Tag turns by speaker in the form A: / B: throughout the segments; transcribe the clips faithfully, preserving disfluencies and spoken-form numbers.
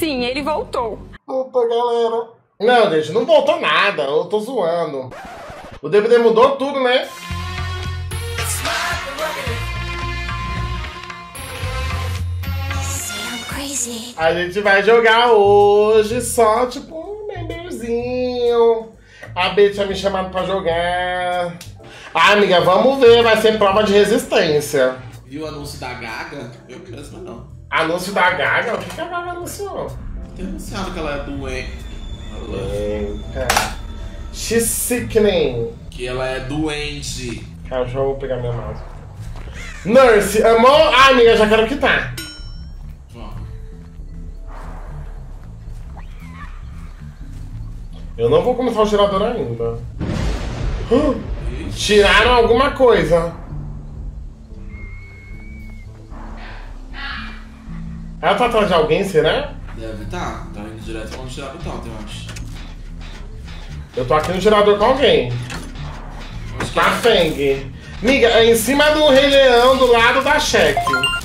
A: Sim, ele voltou.
B: Opa, galera. Não, gente, não voltou nada. Eu tô zoando. O D V D mudou tudo, né? A gente vai jogar hoje só, tipo, um memberzinho. A B tinha me chamado pra jogar. Ah, amiga, vamos ver. Vai ser prova de resistência.
C: Viu o anúncio da Gaga? Eu mesmo não.
B: Anúncio da Gaga? O que, que a Gaga anunciou?
C: Tem anunciado que ela é doente.
B: Eita. She's sickening.
C: Que ela é doente.
B: Cara, deixa eu pegar minha mouse. Nurse, amor. Ah, amiga, já quero quitar. Eu não vou começar o gerador ainda. Tiraram alguma coisa. Ela tá atrás de alguém, será?
C: Deve tá. Tá indo direto onde tirar o totem, eu acho. Eu
B: tô aqui no gerador com alguém. Com a Feng. Miga, é em cima do Rei Leão, do lado da Shaq.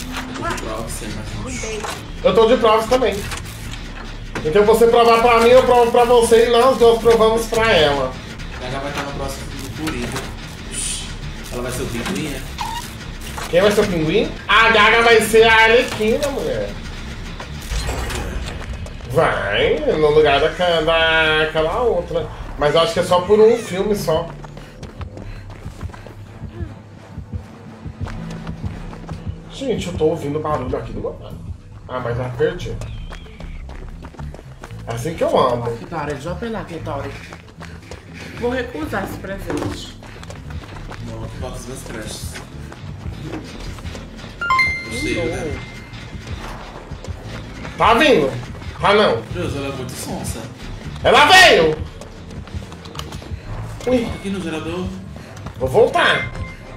B: Eu tô de provas também. Então você provar pra mim, eu provo pra você e nós dois provamos pra ela.
C: A Gaga vai estar no próximo do Coringa. Ela vai ser o pinguim, né?
B: Quem vai ser o pinguim? A Gaga vai ser a Arlequina, mulher. Vai, no lugar daquela, daquela outra. Mas eu acho que é só por um filme só. Gente, eu tô ouvindo barulho aqui do meu lado. Ah, mas já perdi. Assim que eu amo.
D: Vitória, deixa eu apelar aqui, Vitória. Vou recusar esse presente.
C: Não, aqui bota os meus creches. Gostei, né?
B: Tá vindo? Tá não.
C: Deus, ela é muito sonsa.
B: Ela veio! Ui.
C: Aqui no gerador.
B: Vou voltar.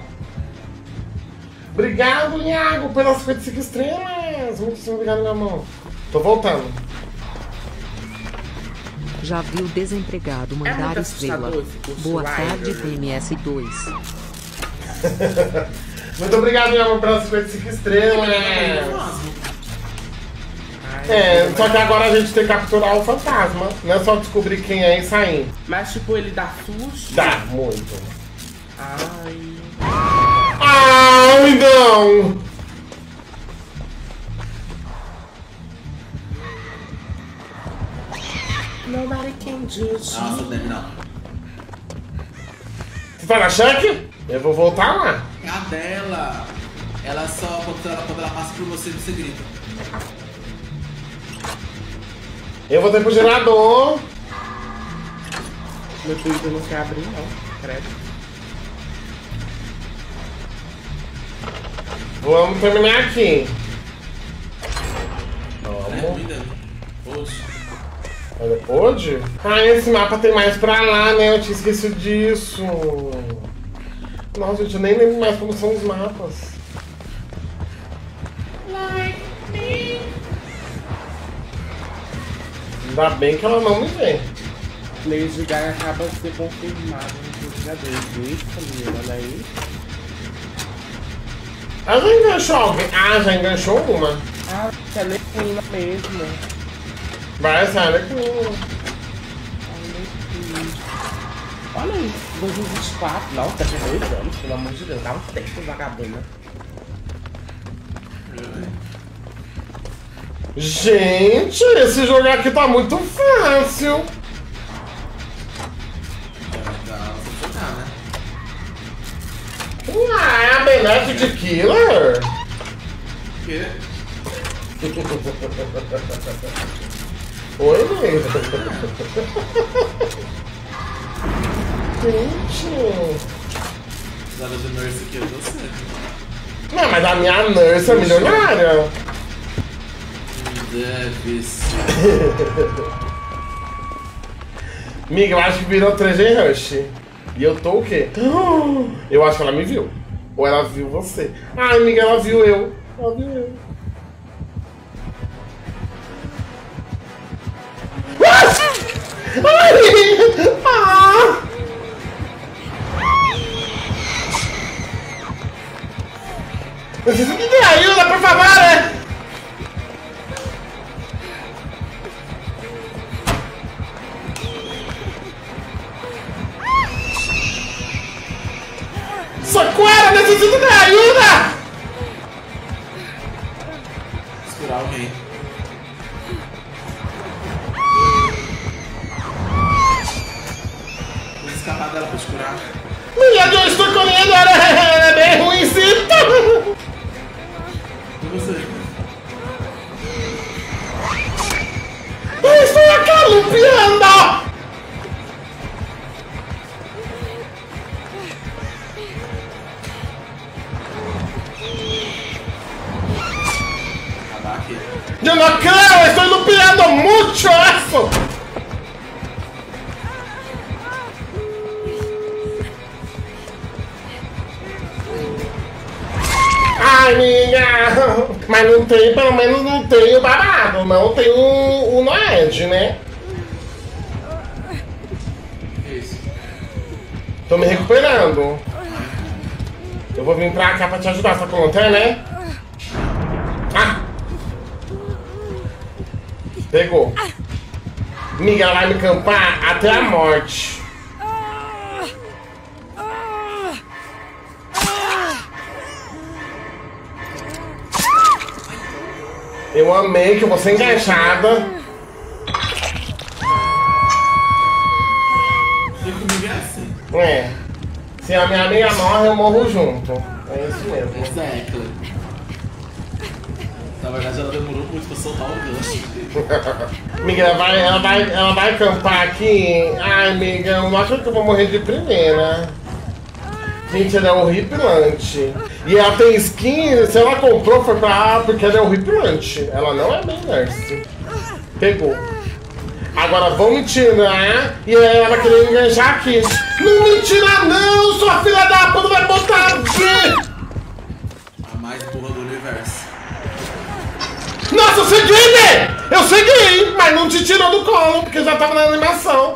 B: Obrigado, Iago, pelas cinquenta e cinco estrelas. Muito obrigado, minha mão. Tô voltando.
E: Já viu desempregado mandar é estrela. Boa tarde, D M S dois.
B: Muito obrigado, minha mão, pelas cinquenta e cinco estrelas. É, só que agora a gente tem que capturar o fantasma. Não é só descobrir quem é e sair.
D: Mas, tipo, ele dá susto?
B: Dá, muito.
D: Ai.
B: Ai, não!
D: Nobody can judge.
C: Nossa, deve não.
B: Você tá na cheque? Eu vou voltar lá.
C: É a dela. Ela só, quando ela, quando ela passa por você, você grita.
B: Eu vou ter pro gerador.
D: Meu Twitter não quer abrir, não. Credo.
B: Vamos terminar aqui.
C: Vamos. Poxa.
B: Olha, pode? Ah, esse mapa tem mais pra lá, né? Eu tinha esquecido disso. Nossa, gente, eu nem lembro mais como são os mapas. Like me. Ainda bem que ela não me vê.
D: Lady Gaga acaba de ser confirmada no jogador. Eita, menina, olha aí.
B: Ela já enganchou alguém? Ah, já enganchou uma.
D: Ah, é Arlequina mesmo.
B: Vai ser Arlequina.
D: Olha aí, dois mil e vinte e quatro. Não, tá com dois anos, pelo amor de Deus. Dá um tempo, vagabunda.
B: Gente, esse jogo aqui tá muito fácil. Ah, é a Benete de Killer?
C: O quê?
B: Oi, mesmo. Gente.
C: Precisava de nurse aqui, eu dou certo.
B: Não, mas a minha nurse é milionária.
C: Deve ser.
B: Miga, eu acho que virou três G Rush. E eu tô o quê? Eu acho que ela me viu. Ou ela viu você. Ai, amiga, ela viu eu. Ela viu eu. Ai! Ah! Me ajuda, por favor! preciso de ajuda!
C: Esperar alguém. Vou escapar dela pra te curar.
B: Minha, eu estou correndo, ela é bem ruimzita!
C: E você?
B: Eu estou acalupiando!
C: Acabar aqui.
B: Eu não creo, estou lupeando mucho isso! Ai, minha! Mas não tem, pelo menos não tem o babado, não tem o, o Noed, né?
C: Isso.
B: Tô me recuperando. Eu vou vir pra cá pra te ajudar, tá com lanterna, né? Ah! Pegou. Miga, ela vai me campar até a morte. Eu amei que eu vou ser enganchada.
C: E comigo é assim.
B: É. Se a minha amiga morre, eu morro junto. É isso mesmo.
C: Exactly. Na verdade, ela demorou muito pra soltar o gancho.
B: Amiga, ela vai, ela, vai, ela vai acampar aqui. Ai, amiga, eu não acho que eu vou morrer de primeira. Gente, ela é horripilante. E ela tem skin, se ela comprou foi pra porque ela é horripilante. Ela não é bem nurse. Pegou. Agora vão me tirar e ela vai querer enganjar aqui. Não me tira não, sua filha da puta vai botar aqui!
C: A mais burra do universo.
B: Nossa, eu segui, né? Eu segui, mas não te tirou do colo, porque já tava na animação.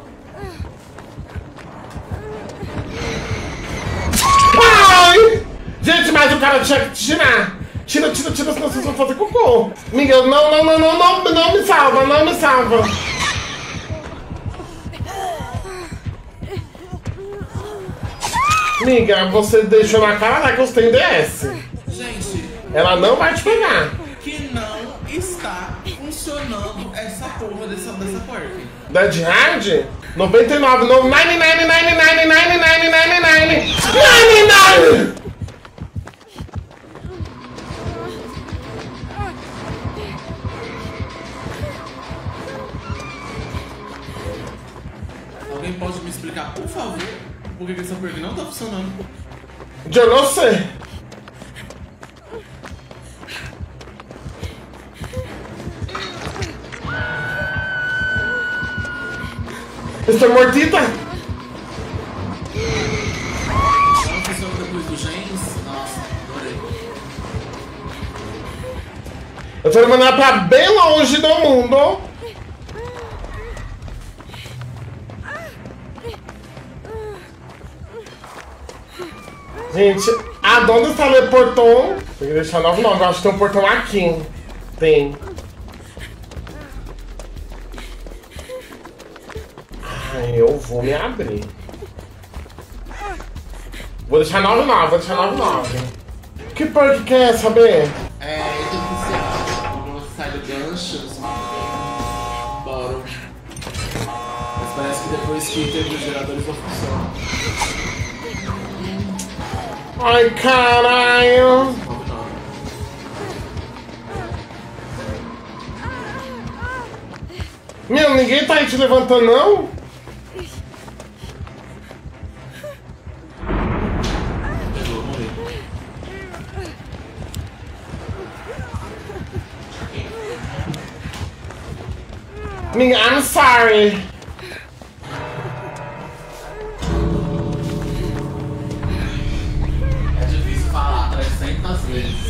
B: Ai! Gente, mas o cara tinha que te tirar. Tira, tira, tira, senão vocês vão fazer cocô. Miguel, não, não, não, não, não, não me salva, não me salva. Miga, você deixou na cara lá que você tem D S.
C: Gente,
B: Ela não vai te pegar.
C: que não está funcionando essa porra dessa, dessa porca.
B: Dead Hard? noventa e nove, no, noventa e nove, noventa e nove, noventa e nove, noventa e nove, noventa e nove!
C: Alguém pode me explicar, por favor, por que que essa porca não tá funcionando?
B: Eu não sei. Estou mortita.
C: Não funciona depois do Gens? Nossa, adorei.
B: Eu tô mandando pra bem longe do mundo. Gente, a dona teleportou. Tem que deixar novo nome. Eu acho que tem um portão aqui. Tem. Ai, eu vou me abrir. Vou deixar nove nove, vou deixar nove nove. Que perk quer saber?
C: É, eu tenho que ser. Quando você sai do gancho, você não tem bottom. Mas parece que depois que teve os geradores não funcionam.
B: Ai, caralho.
C: nove nove.
B: Meu, ninguém tá aí te levantando, não?
C: Pegou, morri.
B: Minha, I'm sorry.
C: É difícil falar trezentas vezes.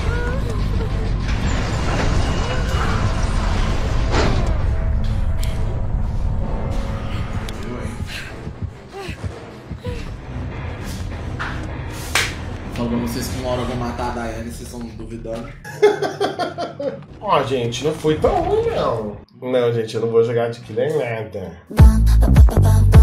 C: Viu, hein? Falando vocês que uma hora eu vou matar a Daiane, vocês estão duvidando.
B: Ó, gente, não foi tão ruim, não. Não, gente, eu não vou jogar de killer nada.